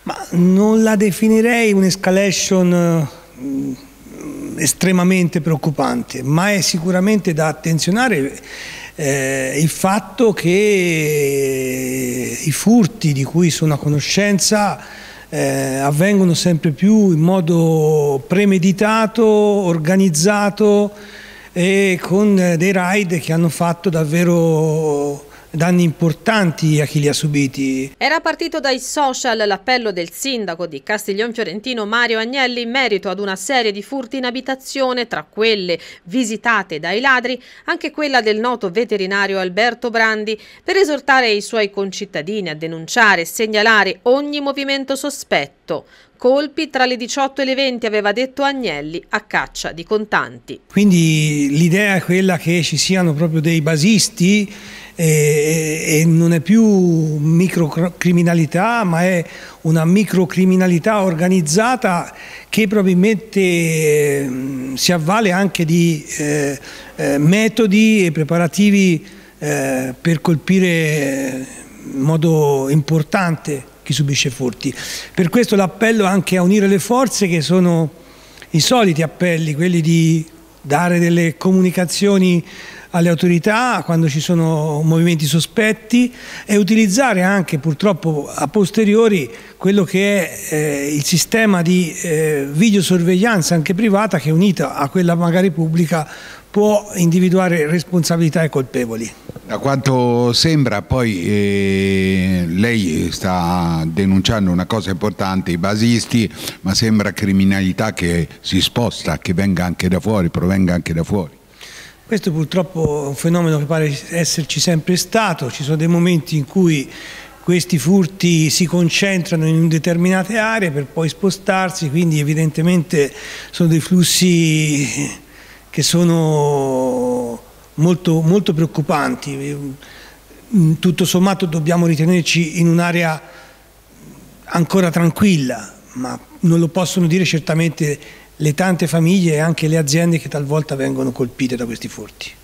Ma non la definirei un'escalation estremamente preoccupante, ma è sicuramente da attenzionare il fatto che i furti di cui sono a conoscenza avvengono sempre più in modo premeditato, organizzato e con dei raid che hanno fatto davvero danni importanti a chi li ha subiti. Era partito dai social l'appello del sindaco di Castiglion Fiorentino Mario Agnelli in merito ad una serie di furti in abitazione, tra quelle visitate dai ladri anche quella del noto veterinario Alberto Brandi, per esortare i suoi concittadini a denunciare e segnalare ogni movimento sospetto. Colpi tra le 18 e le 20, aveva detto Agnelli, a caccia di contanti. Quindi l'idea è quella che ci siano proprio dei basisti e non è più microcriminalità, ma è una microcriminalità organizzata che probabilmente si avvale anche di metodi e preparativi per colpire in modo importante chi subisce furti. Per questo l'appello anche a unire le forze, che sono i soliti appelli, quelli di dare delle comunicazioni alle autorità quando ci sono movimenti sospetti e utilizzare anche purtroppo a posteriori quello che è il sistema di videosorveglianza anche privata, che unita a quella magari pubblica può individuare responsabilità e colpevoli. Da quanto sembra poi lei sta denunciando una cosa importante, i basisti, ma sembra criminalità che si sposta, che venga anche da fuori, provenga anche da fuori. Questo purtroppo è un fenomeno che pare esserci sempre stato. Ci sono dei momenti in cui questi furti si concentrano in determinate aree per poi spostarsi, quindi evidentemente sono dei flussi che sono molto preoccupanti. Tutto sommato dobbiamo ritenerci in un'area ancora tranquilla, ma non lo possono dire certamente le tante famiglie e anche le aziende che talvolta vengono colpite da questi furti.